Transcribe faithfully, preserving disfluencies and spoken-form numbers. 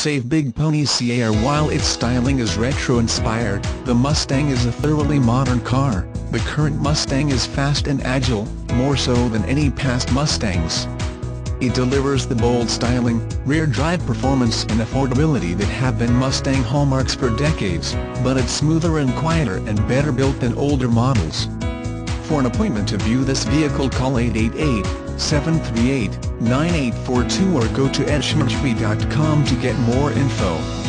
save big pony C R. While its styling is retro-inspired, the Mustang is a thoroughly modern car. The current Mustang is fast and agile, more so than any past Mustangs. It delivers the bold styling, rear-drive performance and affordability that have been Mustang hallmarks for decades, but it's smoother and quieter and better built than older models. For an appointment to view this vehicle, call eight eight eight, seven three eight, nine eight four two or go to schmidt dot com to get more info.